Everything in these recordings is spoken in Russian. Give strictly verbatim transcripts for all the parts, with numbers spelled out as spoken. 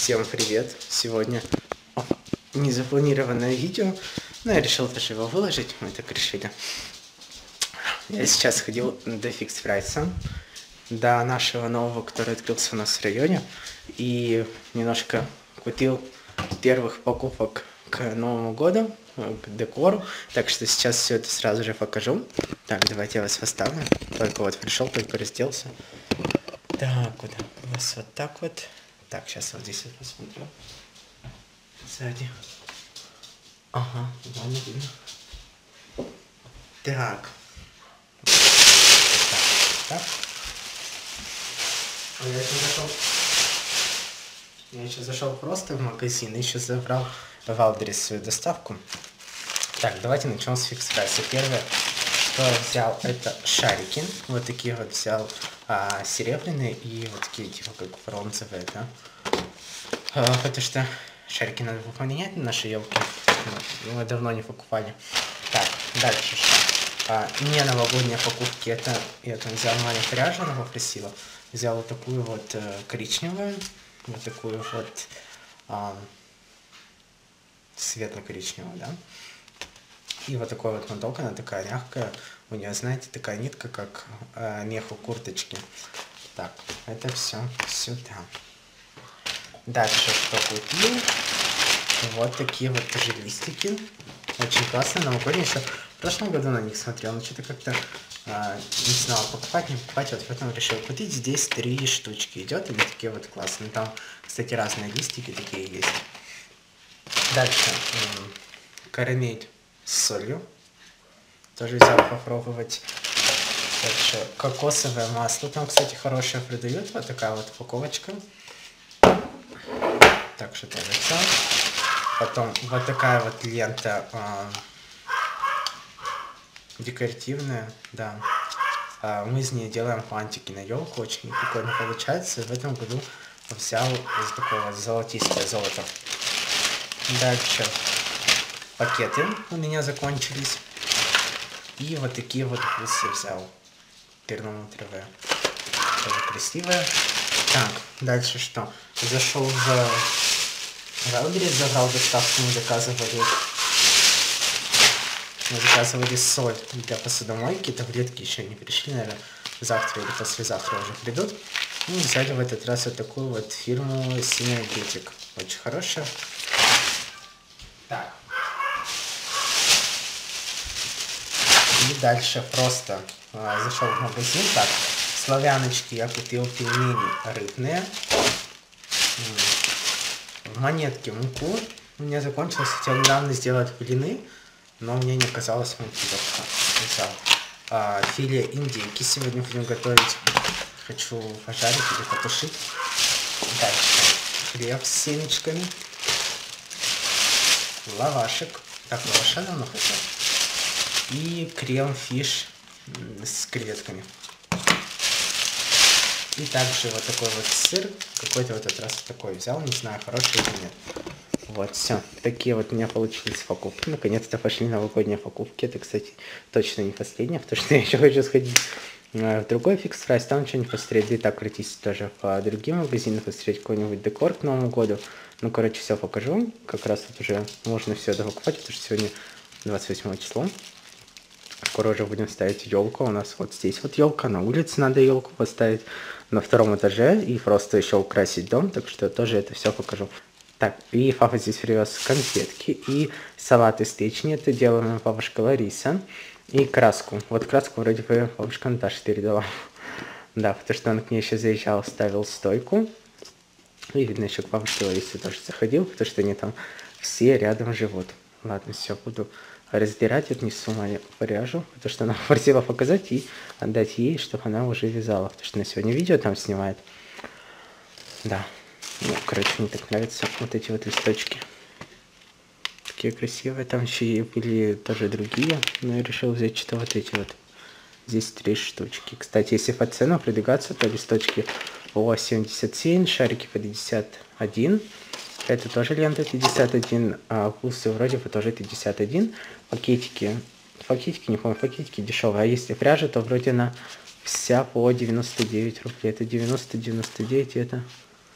Всем привет! Сегодня незапланированное видео, но я решил тоже его выложить, мы так решили. Я сейчас ходил до Фикс Прайса, до нашего нового, который открылся у нас в районе, и немножко купил первых покупок к Новому году, к декору, так что сейчас все это сразу же покажу. Так, давайте я вас поставлю, только вот пришел, только разделся. Так, вот у вас вот так вот. Так, сейчас вот здесь вот посмотрю. Сзади. Ага, ладно, видно. Так. Так, так. Я еще зашел. Я еще зашел просто в магазин, еще забрал в Валберес свою доставку. Так, давайте начнем с Фикс Прайса. Первое, что я взял, это шарики. Вот такие вот взял а, серебряные и вот такие типа как бронзовые, да. А, потому что шарики надо поменять на нашей елке. Мы давно не покупали. Так, дальше что? А, не новогодние покупки. Это я там взял маленькую пряжу, она попросила. Взял вот такую вот э, коричневую. Вот такую вот а, светло-коричневую, да. И вот такой вот моток, она такая мягкая. У нее, знаете, такая нитка, как э, мех у курточки. Так, это все сюда. Дальше что купил? Вот такие вот тоже листики. Очень классные, новогодние. Еще в прошлом году на них смотрел, но что-то как-то э, не знал, покупать, не покупать. Вот поэтому решил купить. Здесь три штучки идет. Они такие вот классные. Там, кстати, разные листики такие есть. Дальше э, карамель с солью. Тоже взял попробовать. Дальше кокосовое масло. Там, кстати, хорошее продают. Вот такая вот упаковочка. Так что тоже взял. Потом вот такая вот лента э, декоративная. Да. Э, мы из нее делаем фантики на елку. Очень прикольно получается. В этом году взял из такого золотистое золото. Дальше пакеты у меня закончились. И вот такие вот бусы взял. Перламутровые. Тоже красивые. Так, дальше что? Зашел в Валберес, забрал доставку, мы заказывали. Мы заказывали соль для посудомойки. Таблетки еще не пришли, наверное, завтра или послезавтра уже придут. И взяли в этот раз вот такую вот фирму Синергетик. Очень хорошая. Так. И дальше просто а, зашел в магазин. Так, славяночки я купил пельмени рыбные. В монетке муку. У меня закончилось, хотел недавно сделать блины, но у меня не оказалось муки. Взял. А, филе индейки сегодня будем готовить. Хочу пожарить или потушить. Дальше хлеб с семечками. Лавашек. Так, лаваша давно хотел. И крем-фиш с креветками. И также вот такой вот сыр. Какой-то в этот раз такой взял. Не знаю, хороший или нет. Вот, все. Такие вот у меня получились покупки. Наконец-то пошли новогодние покупки. Это, кстати, точно не последнее, потому что я еще хочу сходить в другой Фикс Прайс. Там что-нибудь посмотреть. Да и так пройтись тоже по другим магазинам. Посмотреть какой-нибудь декор к Новому году. Ну, короче, все покажу. Как раз тут уже можно все это покупать, потому что сегодня двадцать восьмое число. Скоро уже будем ставить елку. У нас вот здесь вот елка. На улице надо елку поставить. На втором этаже. И просто еще украсить дом. Так что тоже это все покажу. Так, и папа здесь привез конфетки. И салат из печени. Это делала моя бабушка Лариса. И краску. Вот краску вроде бы бабушка Наташа передала. Да, потому что он к ней еще заезжал, ставил стойку. И видно, еще к бабушке Ларисе тоже заходил. Потому что они там все рядом живут. Ладно, все, буду разбирать, отнесу мою пряжу, потому что она просила показать и отдать ей, чтобы она уже вязала, потому что на сегодня видео там снимает. Да, ну, короче, мне так нравятся вот эти вот листочки. Такие красивые, там еще и были тоже другие, но я решил взять что-то вот эти вот. Здесь три штучки. Кстати, если по цену продвигаться, то листочки по семьдесят семь, шарики по пятьдесят один. Это тоже лента пятьдесят один, а бусы вроде бы тоже пятьдесят один. Пакетики, пакетики, не помню, пакетики дешевые. А если пряжа, то вроде она вся по девяносто девять рублей. Это девяносто девяносто девять, это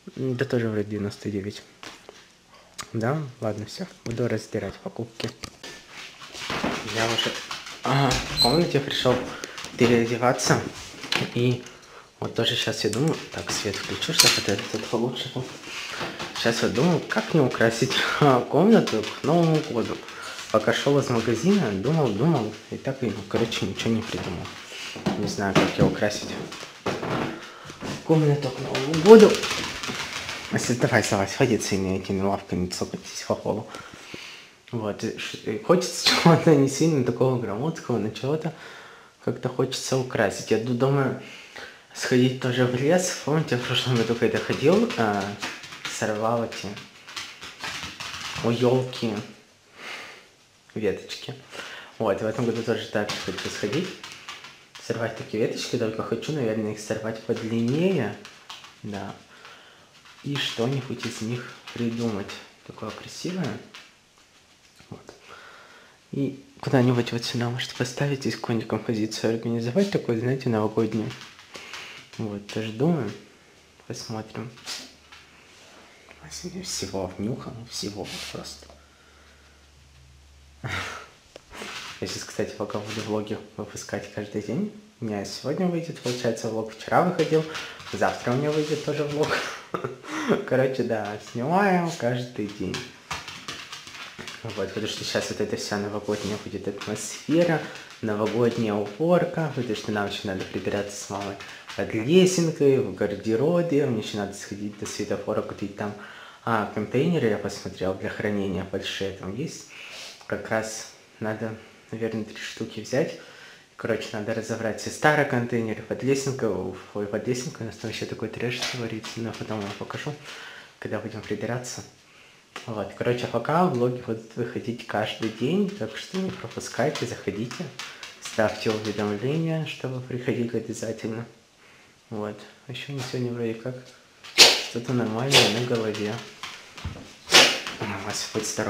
Да тоже вроде девяносто девять. Да, ладно, все, буду разбирать покупки. Я уже ага, в комнате пришел переодеваться. И вот тоже сейчас я думаю, так, свет включу, чтобы вот этот получше был. Сейчас я думаю, как мне украсить комнату к Новому году. Пока шел из магазина, думал, думал, и так, и, ну, короче, ничего не придумал. Не знаю, как ее украсить комнату к Новому году. Если давай, давай, сходиться ими этими лавками, цокайтесь по полу. Вот, хочется чего-то не сильно такого громоздкого, но чего-то как-то хочется украсить. Я думаю, сходить тоже в лес. Помните, в прошлом году, когда ходил, а, сорвал эти у елки веточки. Вот, в этом году тоже так хочу сходить. Сорвать такие веточки, только хочу, наверное, их сорвать подлиннее. Да. И что-нибудь из них придумать. Такое красивое. Вот. И куда-нибудь вот сюда, может, поставить здесь какую-нибудь композицию, организовать такой, знаете, новогоднюю. Вот, тоже думаю. Посмотрим. Всего внюхал, всего просто. Я сейчас, кстати, пока буду влоги выпускать каждый день. У меня сегодня выйдет, получается, влог. Вчера выходил. Завтра у меня выйдет тоже влог. Короче, да, снимаем каждый день. Вот, потому что сейчас вот эта вся новогодняя будет атмосфера, новогодняя уборка, потому что нам еще надо прибираться с мамой под лесенкой, в гардеробе. Мне еще надо сходить до светофора, купить там а, контейнеры, я посмотрел, для хранения большие там есть. Как раз надо, наверное, три штуки взять. Короче, надо разобрать все старые контейнеры под лесенкой. Ой, под лесенкой у нас там еще такой трэш творится, но потом я покажу, когда будем прибираться. Вот, короче, пока влоги будут выходить каждый день, так что не пропускайте, заходите, ставьте уведомления, чтобы приходили обязательно. Вот, еще не сегодня вроде как что-то нормальное на голове. Вася, будь здоров.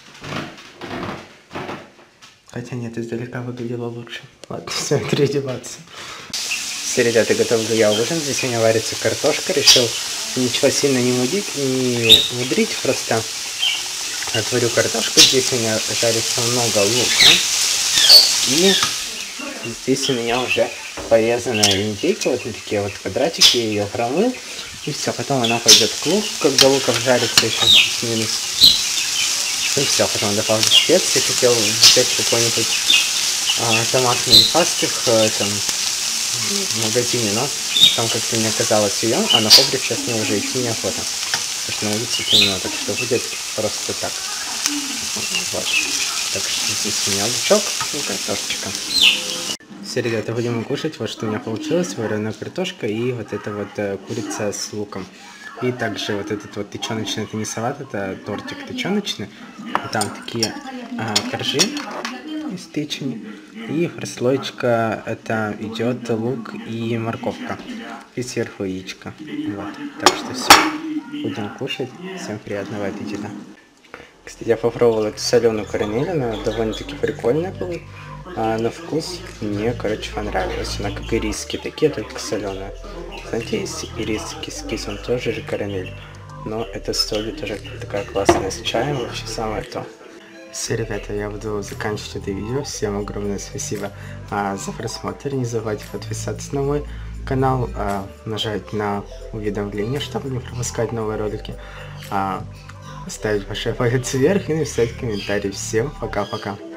Хотя нет, издалека выглядело лучше. Ладно, все, переодеваться. Все, ребята, готовлю я ужин. Здесь у меня варится картошка. Решил ничего сильно не мудрить, не мудрить, просто отварю картошку. Здесь у меня жарится много лука. И здесь у меня уже порезанная индейка. Вот на такие вот квадратики. Я ее промыл. И все, потом она пойдет к луку, когда луков жарится еще плюс-минус. И все, потом добавлю специи. Хотел взять какой-нибудь а, томатной пасты в, там, в магазине, но там как-то не оказалось ее, а на погреб сейчас мне уже идти неохота. Потому что на улице темно, так что будет просто так. Вот. Так что здесь у меня лучок и картошечка. Все, ребята, будем кушать. Вот что у меня получилось. Вареная картошка и вот эта вот э, курица с луком. И также вот этот вот тыченочный, это не салат, это тортик тыченочный. Там такие а, коржи из печени. И прослоечка это идет лук и морковка. И сверху яичко. Вот. Так что все. Будем кушать. Всем приятного аппетита. Кстати, я попробовал эту соленую карамель. Она довольно-таки прикольная была. А на вкус мне, короче, понравилась. Она как ириски такие, только соленая. Знаете, есть ириски с кисом, тоже же карамель. Но это стоит тоже такая классная с чаем, вообще самое то. Все, ребята, я буду заканчивать это видео. Всем огромное спасибо а, за просмотр. Не забывайте подписаться на мой канал, а, нажать на уведомления, чтобы не пропускать новые ролики. А, ставить большой палец вверх и написать комментарий. Всем пока-пока.